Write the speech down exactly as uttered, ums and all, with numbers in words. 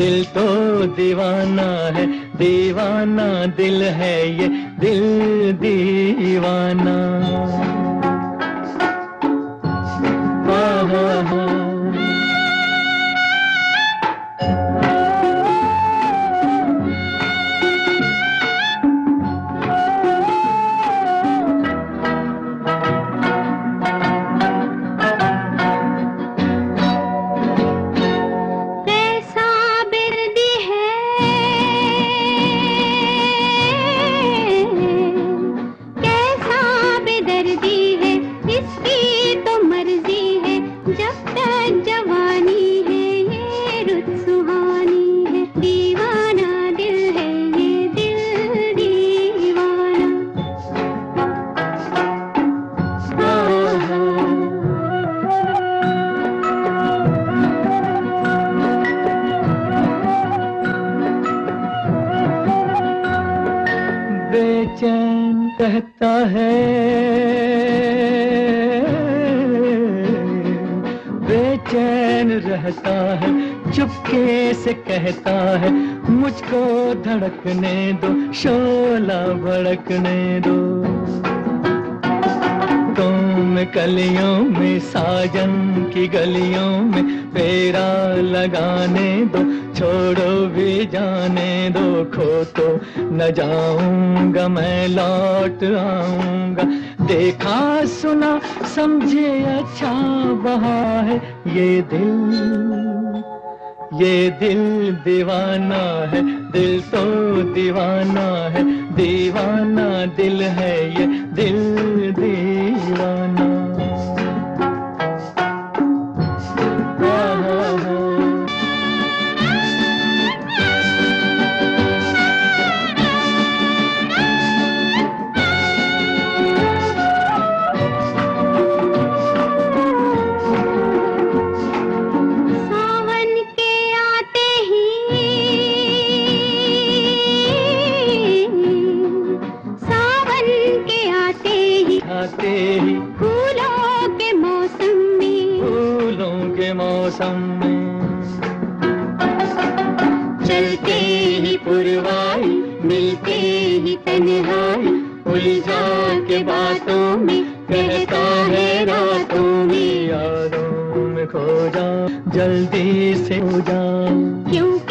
दिल तो दीवाना है, दीवाना दिल है ये, दिल दीवाना। हाँ हाँ हाँ। बेचैन कहता है, बेचैन रहता है, चुपके से कहता है, मुझको धड़कने दो, शोला भड़कने दो। तुम कलियों में, साजन की गलियों में, फेरा लगाने दो, छोड़ो भी जाने दो। खो तो न जाऊंगा मैं, लौट आऊंगा। देखा सुना समझे अच्छा बहा है ये दिल, ये दिल दीवाना है, दिल तो दीवाना है, दीवाना दिल है ये, दिल दीवाना। आते ही फूलों के मौसम में, फूलों के मौसम में, चलते ही पुरवाई, मिलते ही तन्हाई, उलझा के बातों में, कहता है रातों में, यादों में खो जा, जल्दी से हो जा। क्यों